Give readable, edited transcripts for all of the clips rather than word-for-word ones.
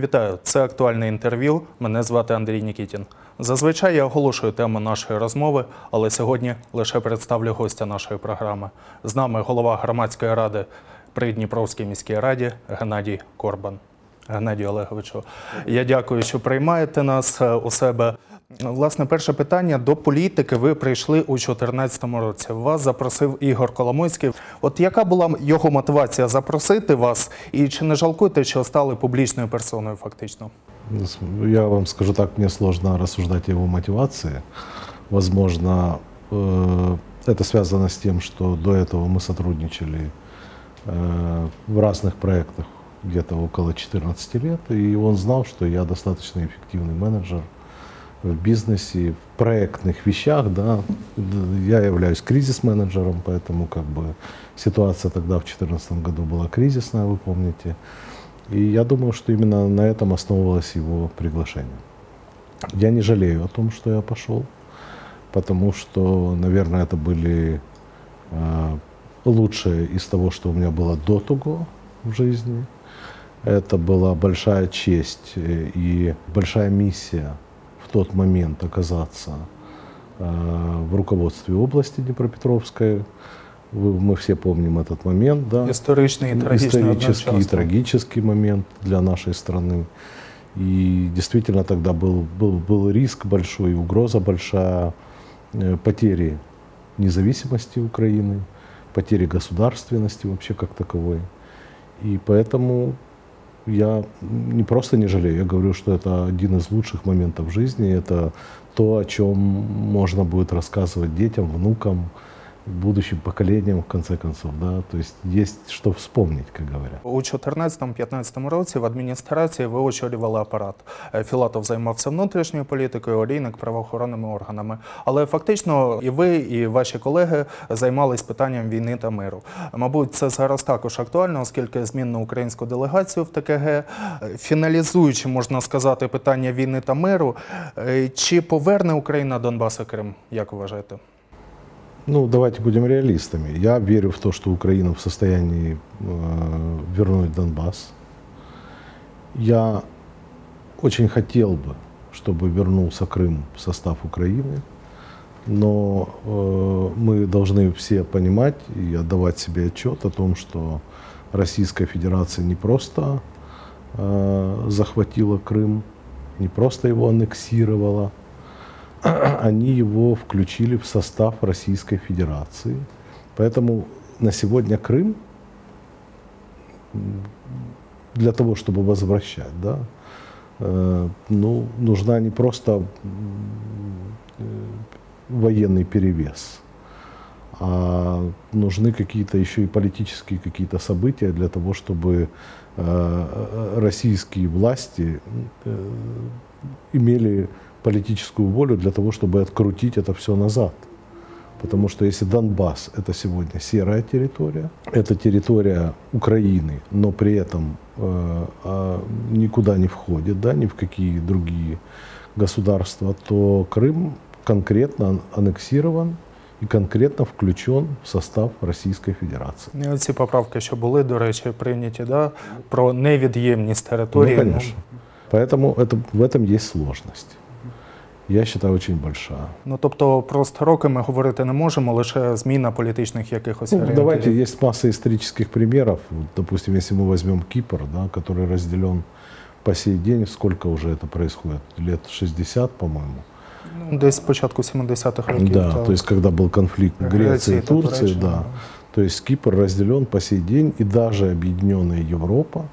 Вітаю, це актуальне інтерв'ю. Мене звати Андрій Нікітін. Зазвичай я оголошую тему нашої розмови, але сьогодні лише представлю гостя нашої програми. З нами голова громадської ради при Дніпровській міській раді Геннадій Корбан. Геннадію Олеговичу, я дякую, що приймаєте нас у себе. Власне, перше питання. До політики ви прийшли у 2014 році. Вас запросив Ігор Коломойський. От яка була його мотивація запросити вас? І чи не жалкуєте, що стали публічною персоною фактично? Я вам скажу так, мне сложно рассуждать о его мотивации. Возможно, это связано с тем, что до этого мы сотрудничали в разных проектах где-то около 14 лет, и он знал, что я достаточно эффективный менеджер в бизнесе, в проектных вещах, да. Я являюсь кризис-менеджером, поэтому как бы ситуация тогда в 2014 году была кризисная, вы помните. И я думаю, что именно на этом основывалось его приглашение. Я не жалею о том, что я пошел, потому что, наверное, это были лучшее из того, что у меня было до того в жизни. Это была большая честь и большая миссия в тот момент оказаться в руководстве области Днепропетровской. Мы все помним этот момент, да? Исторический и трагический момент для нашей страны. И действительно тогда был риск большой, угроза большая потери независимости Украины, потери государственности вообще как таковой. И поэтому я не просто не жалею, я говорю, что это один из лучших моментов в жизни. Это то, о чем можно будет рассказывать детям, внукам, будущим поколениям, в конце концов, да, то есть что вспомнить, как говорят. У 2014-2015 році в адміністрації ви очолювали апарат. Філатов займався внутрішньою політикою, Олійник – правоохоронними органами. Але фактично і ви, і ваші колеги займались питанням війни та миру. Мабуть, це зараз також актуально, оскільки змін на українську делегацію в ТКГ, фіналізуючи, можна сказати, питання війни та миру, чи поверне Україна Донбас і Крим, як вважаєте? Ну, давайте будем реалистами. Я верю в то, что Украина в состоянии вернуть Донбасс. Я очень хотел бы, чтобы вернулся Крым в состав Украины, но мы должны все понимать и отдавать себе отчет о том, что Российская Федерация не просто захватила Крым, не просто его аннексировала, они его включили в состав Российской Федерации. Поэтому на сегодня Крым для того, чтобы возвращать, да, ну, нужна не просто военный перевес, а нужны какие-то еще и политические какие-то события для того, чтобы российские власти имели политическую волю для того, чтобы открутить это все назад. Потому что если Донбасс – это сегодня серая территория, это территория Украины, но при этом никуда не входит, да, ни в какие другие государства, то Крым конкретно аннексирован і конкретно включен в состав Російської Федерації. Ці поправки, що були, до речі, прийняті, да, про невід'ємність території. Ну, конечно. Поэтому в этом есть сложность. Я считаю, очень большая. Ну, тобто про строки ми говорити не можемо, лише зміна політичних якихось орієнтирів. Давайте, есть масса исторических примеров. Допустим, если мы возьмем Кипр, да, который разделен по сей день, сколько уже это происходит? Лет 60, по-моему. Ну, десь з початку 70-х років. Да, то есть когда был конфликт Греции и Турции, да. То есть Кипр разделен по сей день, и даже объединенная Европа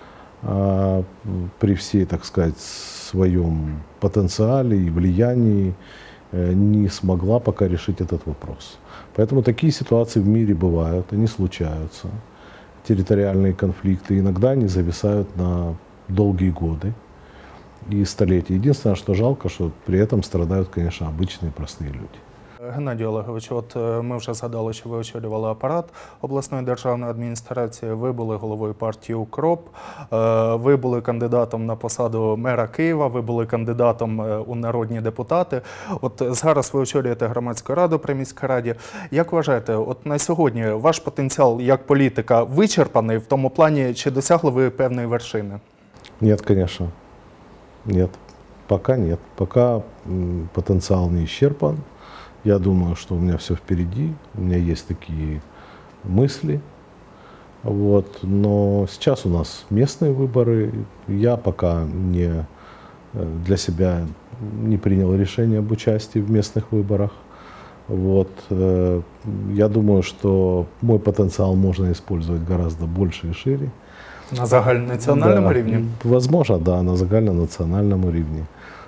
при всей, так сказать, своем потенциале и влиянии не смогла пока решить этот вопрос. Поэтому такие ситуации в мире бывают, они случаются. Территориальные конфликты, иногда они зависают на долгие годы и столетия. Единственное, что жалко, что при этом страдают, конечно, обычные простые люди. Геннадій Олегович, от ми вже згадали, що ви очолювали апарат обласної державної адміністрації, ви були головою партії «УКРОП», ви були кандидатом на посаду мера Києва, ви були кандидатом у народні депутати. От зараз ви очолюєте громадську раду при міській раді. Як вважаєте, от на сьогодні ваш потенціал як політика вичерпаний в тому плані, чи досягли ви певної вершини? Нет, конечно. Нет. Пока нет. Пока потенциал не исчерпан. Я думаю, что у меня все впереди. У меня есть такие мысли. Вот. Но сейчас у нас местные выборы. Я пока не для себя не принял решение об участии в местных выборах. Вот. Я думаю, что мой потенциал можно использовать гораздо больше и шире. На загальнонаціональному Да, рівні? Возможно, да, на загальнонаціональному рівні.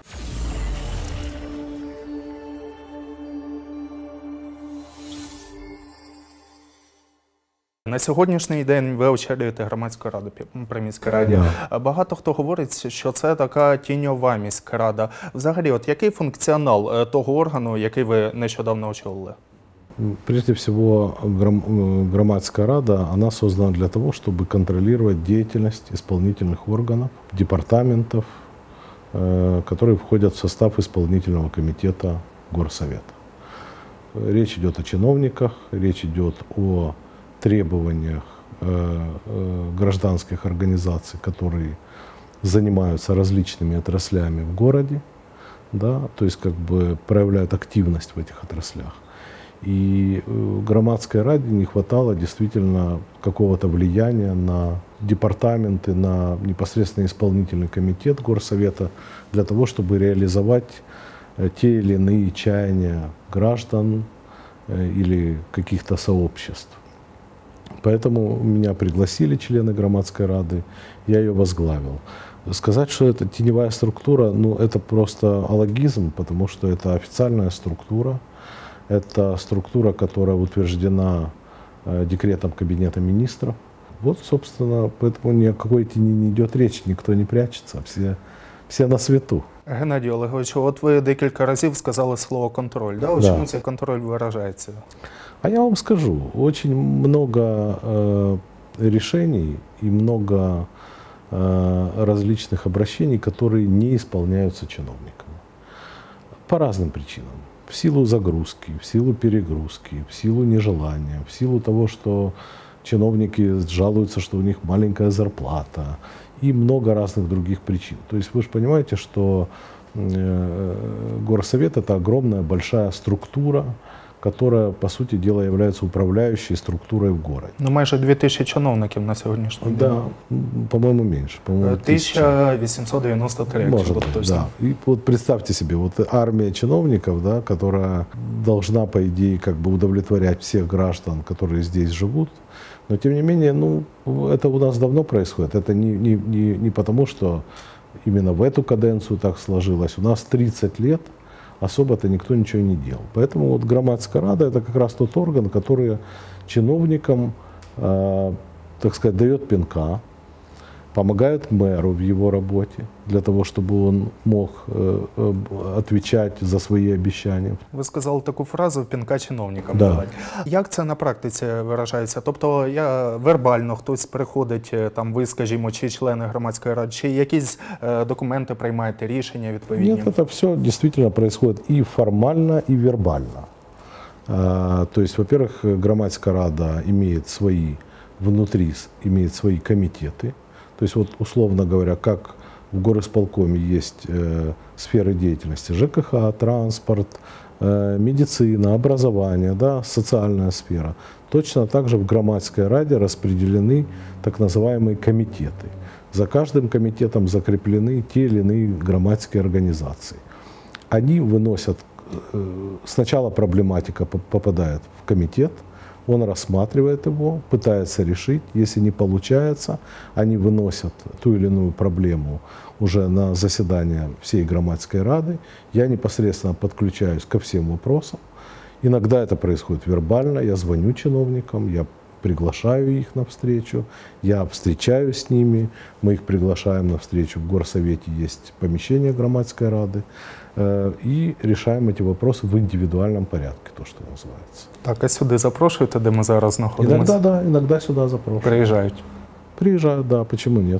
На сьогоднішній день ви очолюєте громадську раду при міській раді. Багато хто говорить, що це така тіньова міська рада. Взагалі, от який функціонал того органу, який ви нещодавно очолили? Прежде всего, громадская рада, она создана для того, чтобы контролировать деятельность исполнительных органов, департаментов, которые входят в состав исполнительного комитета горсовета. Речь идет о чиновниках, речь идет о требованиях гражданских организаций, которые занимаются различными отраслями в городе, да, то есть как бы проявляют активность в этих отраслях. И громадской раде не хватало действительно какого-то влияния на департаменты, на непосредственно исполнительный комитет горсовета для того, чтобы реализовать те или иные чаяния граждан или каких-то сообществ. Поэтому меня пригласили члены громадской рады, я ее возглавил. Сказать, что это теневая структура, ну это просто алогизм, потому что это официальная структура. Это структура, которая утверждена декретом Кабинета министров. Вот, собственно, поэтому ни о какой тени не идет речь, никто не прячется, все на свету. Геннадій Олегович, от ви декілька разів сказали слово «контроль». Да? Да. Чому цей контроль виражається? А я вам скажу, очень много решений и много различных обращений, которые не исполняются чиновниками. По разным причинам. В силу загрузки, в силу перегрузки, в силу нежелания, в силу того, что чиновники жалуются, что у них маленькая зарплата и много разных других причин. То есть вы же понимаете, что горсовет – это огромная большая структура, которая, по сути дела, является управляющей структурой в городе. Ну, майже 2000 чиновників на сьогоднішній день. Да, по-моему, меньше. По-моему, 1893, якщо Может бути быть, точно. да. И вот представьте себе, вот армия чиновников, да, которая должна, по идее, как бы удовлетворять всех граждан, которые здесь живут, но тем не менее, ну, это у нас давно происходит. Это не потому, что именно в эту каденцию так сложилось. У нас 30 лет особо-то никто ничего не делал. Поэтому вот громадская рада – это как раз тот орган, который чиновникам, так сказать, дает пинка, помогает мэру в его работе, для того, чтобы он мог отвечать за свої обіцяння. Ви сказали таку фразу «пінка чиновникам Да. давати». Як це на практиці виражається? Тобто вербально хтось приходить, там ви, скажімо, чи члени громадської ради, чи якісь документи приймаєте, рішення відповідні? Нет, это все действительно происходит и формально, и вербально. То есть, во-первых, громадская рада имеет свои, внутри имеет свои комитеты. То есть, вот, условно говоря, как в горисполкоме есть сферы деятельности ЖКХ, транспорт, медицина, образование, да, социальная сфера. Точно так же в громадской раде распределены так называемые комитеты. За каждым комитетом закреплены те или иные громадские организации. Они выносят, сначала проблематика попадает в комитет, он рассматривает его, пытается решить. Если не получается, они выносят ту или иную проблему уже на заседание всей громадской рады. Я непосредственно подключаюсь ко всем вопросам. Иногда это происходит вербально. Я звоню чиновникам, я приглашаю их на встречу, я встречаюсь с ними, мы их приглашаем на встречу. В горсовете есть помещение громадской рады. И решаем эти вопросы в индивидуальном порядке, то, что называется. Так, а сюди запрошуєте, де ми зараз знаходимося? Иногда, да, иногда сюда запрошую. Приїжджають. Приезжают, да, почему нет?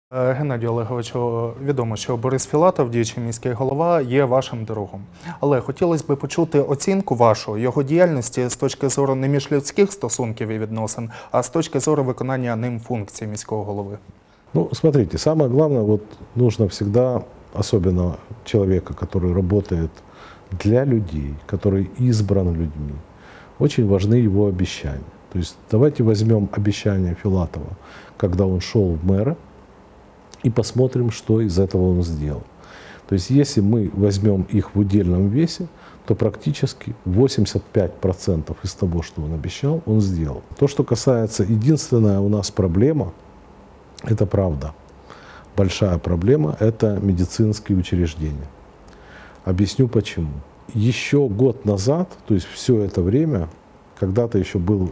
Геннадію Олеговичу, відомо, що Борис Філатов, діючий міський голова, є вашим другом. Але хотілося б почути оцінку вашу, його діяльності з точки зору не міжлюдських стосунків і відносин, а з точки зору виконання ним функцій міського голови. Ну, смотрите, самое главное, вот нужно всегда, особенно человека, который работает для людей, который избран людьми, очень важны его обещания. То есть давайте возьмем обещание Филатова, когда он шел в мэры, и посмотрим, что из этого он сделал. То есть если мы возьмем их в удельном весе, то практически 85% из того, что он обещал, он сделал. То, что касается, единственная у нас проблема, это правда. Большая проблема – это медицинские учреждения. Объясню почему. Еще год назад, то есть все это время, когда-то еще был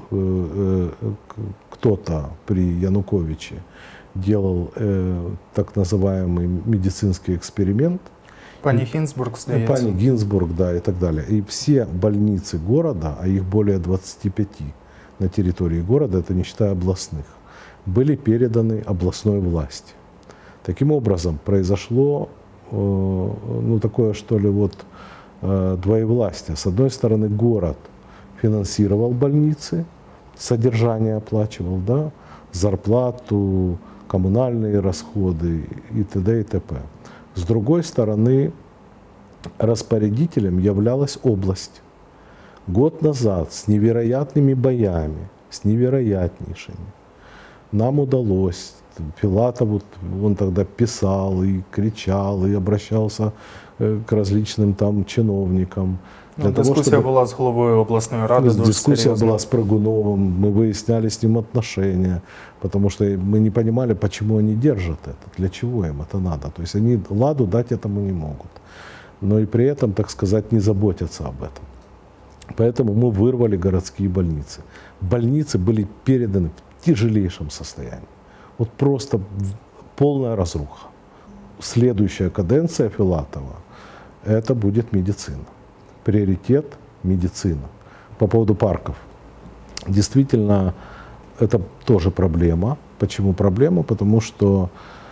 кто-то при Януковиче, делал так называемый медицинский эксперимент. Пани Гінзбург, здається. Пани Гинзбург, да, и так далее. И все больницы города, а их более 25 на территории города, это не считая областных, были переданы областной власти. Таким образом, произошло ну, такое, что ли, вот, двоевластие. С одной стороны, город финансировал больницы, содержание оплачивал, да, зарплату, коммунальные расходы и т.д. и т.п. С другой стороны, распорядителем являлась область. Год назад с невероятными боями, с невероятнейшими, нам удалось, Филатов, он тогда писал и кричал, и обращался к различным там чиновникам. Ну, дискуссия была с главой областной рады. Дискуссия была с Прыгуновым, мы выясняли с ним отношения, потому что мы не понимали, почему они держат это, для чего им это надо. То есть они ладу дать этому не могут, но и при этом, так сказать, не заботятся об этом. Поэтому мы вырвали городские больницы. Больницы были переданы в тяжелейшем состоянии. Вот просто полная разруха. Следующая каденция Филатова – это будет медицина. Приоритет – медицина. По поводу парков. Действительно, это тоже проблема. Почему проблема? Потому что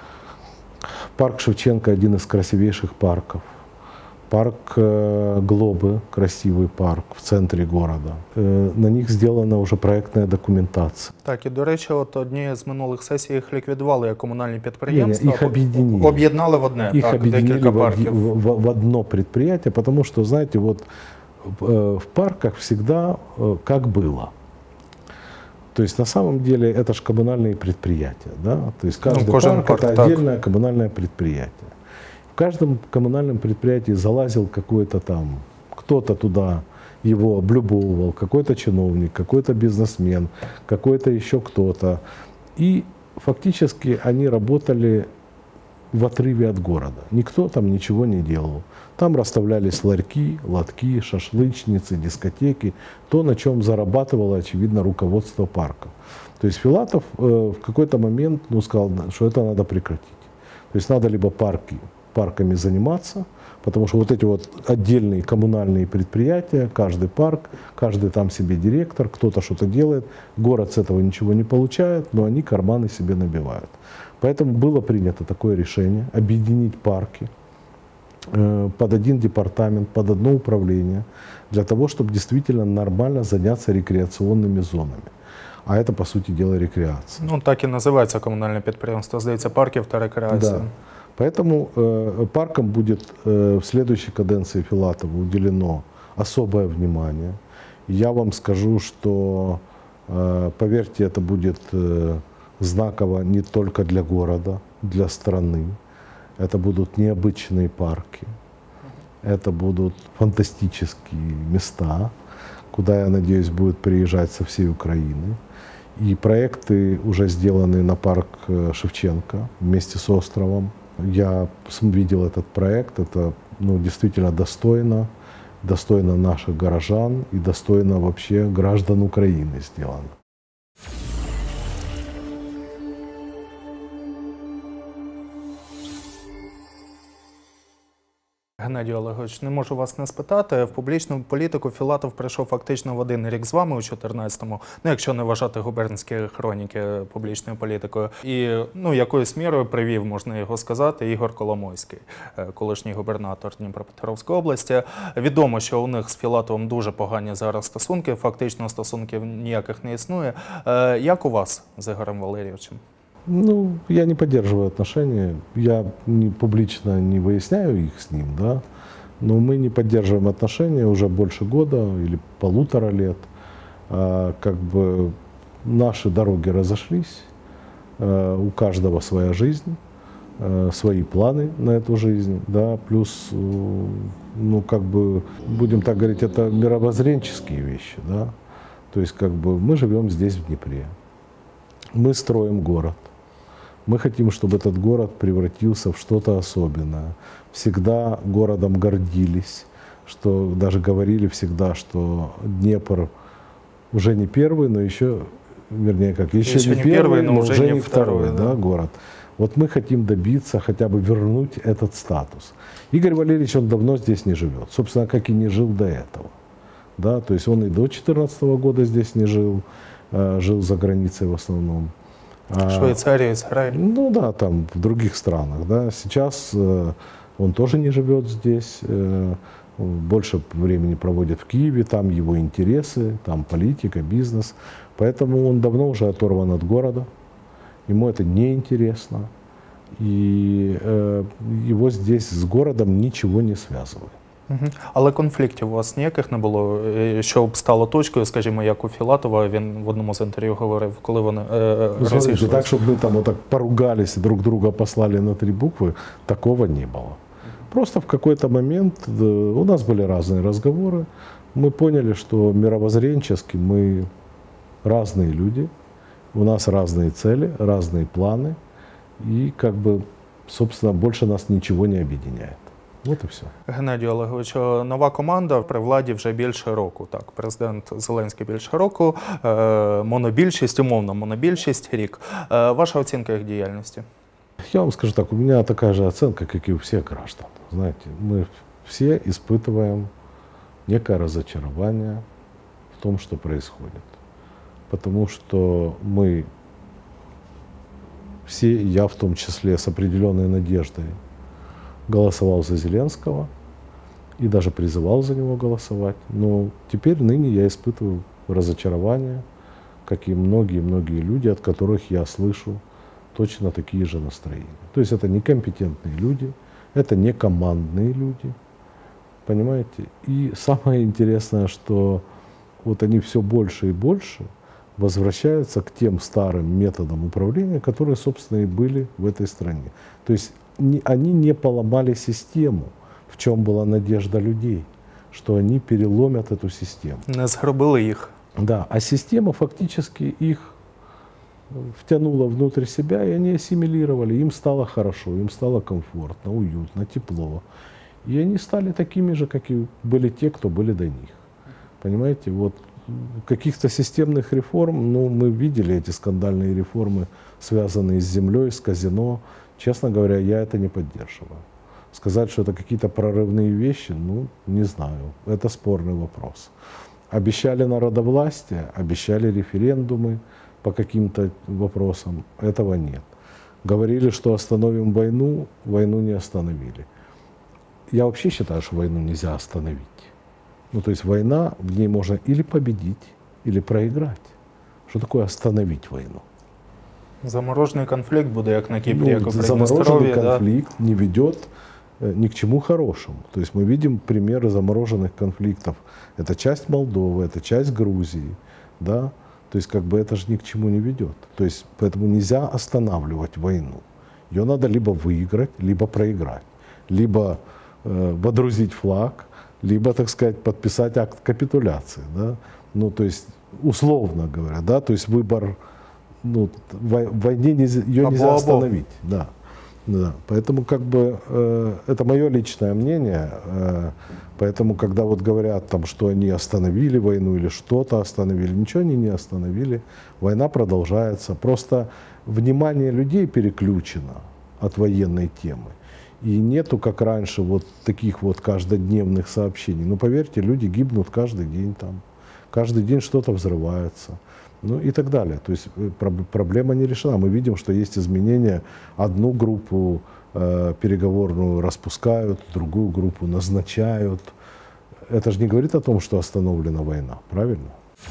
парк Шевченко – один из красивейших парков. Парк Глобы, красивый парк в центрі города. На них сделана вже проектна документація. Так, і до речі, от однією з минулих сесій їх ліквідували як комунальні підприємства. Їх об'єднали. Об'єднали в одне, их так, декілька парків. в одно предприятие, потому что, знаете, вот в парках всегда как было. То есть на самом деле это же коммунальные предприятия, да? То есть каждый парк это отдельное коммунальное предприятие. В каждом коммунальном предприятии залазил какой-то там, кто-то туда его облюбовывал, какой-то чиновник, какой-то бизнесмен, какой-то еще кто-то. И фактически они работали в отрыве от города. Никто там ничего не делал. Там расставлялись ларьки, лотки, шашлычницы, дискотеки. То, на чем зарабатывало, очевидно, руководство парка. То есть Филатов в какой-то момент сказал, что это надо прекратить. То есть надо либо парками заниматься, потому что вот эти вот отдельные коммунальные предприятия, каждый парк, каждый там себе директор, кто-то что-то делает, город с этого ничего не получает, но они карманы себе набивают. Поэтому было принято такое решение объединить парки под один департамент, под одно управление, для того, чтобы действительно нормально заняться рекреационными зонами. А это, по сути дела, рекреация. Ну, так и называется коммунальное предприятие, здається, парків та рекреація. Да. Поэтому паркам будет в следующей каденции Филатова уделено особое внимание. Я вам скажу, что, поверьте, это будет знаково не только для города, для страны. Это будут необычные парки, это будут фантастические места, куда, я надеюсь, будут приезжать со всей Украины. И проекты уже сделаны на парк Шевченко вместе с островом. Я видел этот проект, это действительно достойно наших горожан и достойно вообще граждан Украины сделано. Геннадій Олегович, не можу вас не спитати. В публічну політику Філатов прийшов фактично в один рік з вами у 2014-му, якщо не вважати губернські хроніки публічною політикою. І якоюсь мірою привів, можна його сказати, Ігор Коломойський, колишній губернатор Дніпропетровської області. Відомо, що у них з Філатовим дуже погані зараз стосунки, фактично стосунків ніяких не існує. Як у вас з Ігорем Валерійовичем? Я не поддерживаю отношения, я публично не выясняю их с ним, да, но мы не поддерживаем отношения уже больше года или 1,5 лет. Как бы наши дороги разошлись, у каждого своя жизнь, свои планы на эту жизнь, да, плюс, как бы, будем так говорить, это мировоззренческие вещи, да, то есть, как бы, мы живем здесь, в Днепре, мы строим город. Мы хотим, чтобы этот город превратился в что-то особенное. Всегда городом гордились, что даже говорили всегда, что Днепр уже не первый, но еще не первый, но уже не второй, да, город. Вот мы хотим добиться, хотя бы вернуть этот статус. Игорь Валерьевич, он давно здесь не живет, собственно, как и не жил до этого. Да, то есть он и до 2014 года здесь не жил, жил за границей в основном. Швейцария, Израиль. Да, там в других странах. Да. Сейчас он тоже не живет здесь, больше времени проводит в Киеве, там его интересы, там политика, бизнес. Поэтому он давно уже оторван от города, ему это неинтересно. И его здесь с городом ничего не связывает. Але конфліктів у вас ніяких не було, що б стало точкою, скажімо, як у Філатова, він в одному з інтерв'ю говорив, коли вони розійшлися? Так, чтобы мы там вот так поругались и друг друга послали на 3 буквы, такого не было. Просто в какой-то момент у нас были разные разговоры, мы поняли, что мировоззренчески мы разные люди, у нас разные цели, разные планы, и как бы, собственно, больше нас ничего не объединяет. От і все. Геннадій Олегович, нова команда при владі вже більше року. Так, президент Зеленський більше року, монобільшість, умовна монобільшість, рік. Ваша оцінка їх діяльності? Я вам скажу так, у меня такая же оценка, как и у всех граждан. Знаете, мы все испытываем некое разочарование в том, что происходит. Потому что мы все, я в том числе, с определенной надеждой голосовал за Зеленского и даже призывал за него голосовать. Но теперь, ныне я испытываю разочарование, как и многие-многие люди, от которых я слышу точно такие же настроения. То есть это некомпетентные люди, это не командные люди, понимаете? И самое интересное, что вот они все больше и больше возвращаются к тем старым методам управления, которые, собственно, и были в этой стране. То есть они не поломали систему, в чем была надежда людей, что они переломят эту систему. Не згробили їх. Да, а система фактически их втянула внутрь себя, и они ассимилировали. Им стало хорошо, им стало комфортно, уютно, тепло. И они стали такими же, как и были те, кто были до них. Понимаете, вот каких-то системных реформ, мы видели эти скандальные реформы, связанные с землей, с казино. Честно говоря, я это не поддерживаю. Сказать, что это какие-то прорывные вещи, не знаю. Это спорный вопрос. Обещали народовластие, обещали референдумы по каким-то вопросам. Этого нет. Говорили, что остановим войну, войну не остановили. Я вообще считаю, что войну нельзя остановить. То есть война, в ней можно или победить, или проиграть. Что такое остановить войну? Замороженный конфликт буде, як на Кипре, як у замороженный конфликт не ведет ни к чему хорошему. То есть мы видим примеры замороженных конфликтов. Это часть Молдовы, это часть Грузии, да. То есть как бы это же ни к чему не ведет. То есть поэтому нельзя останавливать войну. Ее надо либо выиграть, либо проиграть. Либо водрузить флаг, либо, так сказать, подписать акт капитуляции, да. То есть условно говоря, да, то есть выбор, в войне ее нельзя остановить, да. Поэтому как бы это мое личное мнение. Поэтому когда вот говорят там, что они остановили войну или что-то остановили, ничего они не остановили. Война продолжается. Просто внимание людей переключено от военной темы. И нету, как раньше, вот таких вот каждодневных сообщений. Но поверьте, люди гибнут каждый день там. Каждый день что-то взрывается. Ну и так далее. То есть проблема не решена. Мы видим, что есть изменения. Одну группу переговорную распускают, другую группу назначают. Это же не говорит о том, что остановлена война, правильно?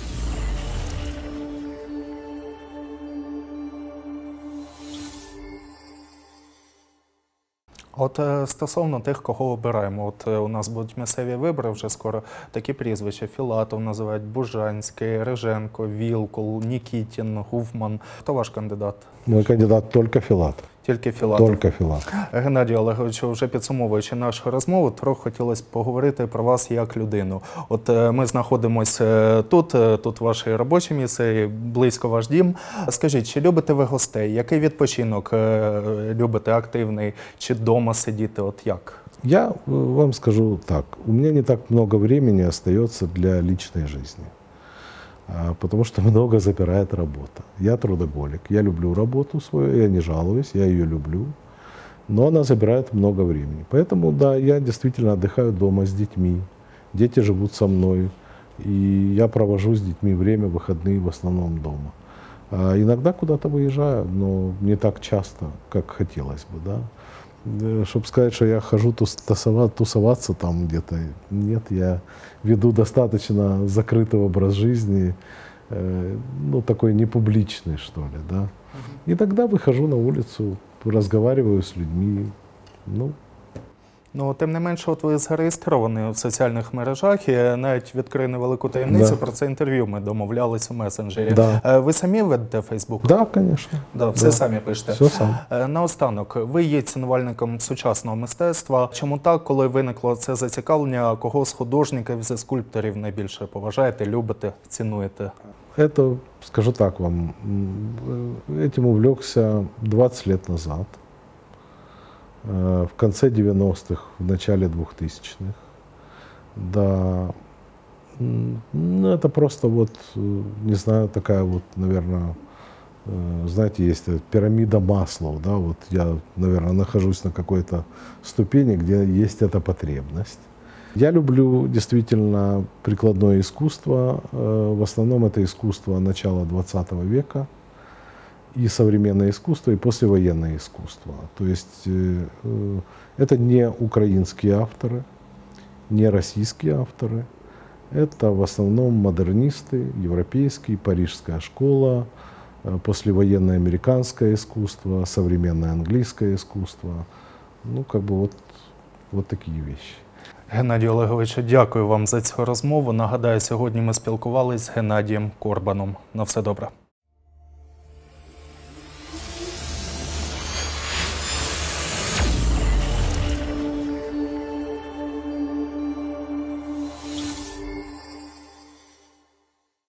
От стосовно тих, кого обираємо, от у нас будуть місцеві вибори вже скоро, такі прізвища: Філатов називають, Бужанський, Риженко, Вілкул, Нікітін, Гуфман. Хто ваш кандидат? Мой кандидат только Филатов. Тільки Філатов. Только Филатов. Геннадію Олеговичу, вже підсумовуючи нашу розмову, трохи хотілося б поговорити про вас як людину. От ми знаходимося тут ваше робоче місце, близько ваш дім. Скажіть, чи любите ви гостей? Який відпочинок любите, активний? Чи вдома сидіти? От як? Я вам скажу так. У меня не так много времени остается для личной жизни. Потому что много забирает работа. Я трудоголик, я люблю работу свою, я не жалуюсь, я ее люблю, но она забирает много времени. Поэтому, да, я действительно отдыхаю дома с детьми, дети живут со мной, и я провожу с детьми время, выходные в основном дома. Иногда куда-то выезжаю, но не так часто, как хотелось бы, да. Чтобы сказать, что я хожу тусоваться там где-то, нет, я веду достаточно закрытый образ жизни, ну, такой непубличный, что ли, да. Иногда выхожу на улицу, разговариваю с людьми, ну. Ну, тим не менше, от ви зареєстровані в соціальних мережах, і навіть відкрию невелику таємницю, Да. про це інтерв'ю ми домовлялись у месенджері. Да. Ви самі ведете Фейсбук? Да, конечно. Да, все Да. самі пишете. Все сам. Наостанок, ви є цінувальником сучасного мистецтва. Чому так, коли виникло це зацікавлення, кого з художників, зі скульпторів найбільше поважаєте, любите, цінуєте? Это, скажу так вам, этим увлекся 20 лет назад, в конце 90-х, в начале 2000-х. Да, ну, это просто вот, не знаю, такая вот, наверное, знаете, есть пирамида Маслоу, да, вот я, наверное, нахожусь на какой-то ступени, где есть эта потребность. Я люблю действительно прикладное искусство, в основном это искусство начала 20 века, и современное искусство, и послевоенное искусство. То есть это не украинские авторы, не российские авторы, это в основном модернисты, европейские, парижская школа, послевоенное американское искусство, современное английское искусство. Ну, как бы вот такие вещи. Геннадію Олеговичу, дякую вам за цю розмову. Нагадаю, сьогодні ми спілкувалися з Геннадієм Корбаном. На все добре.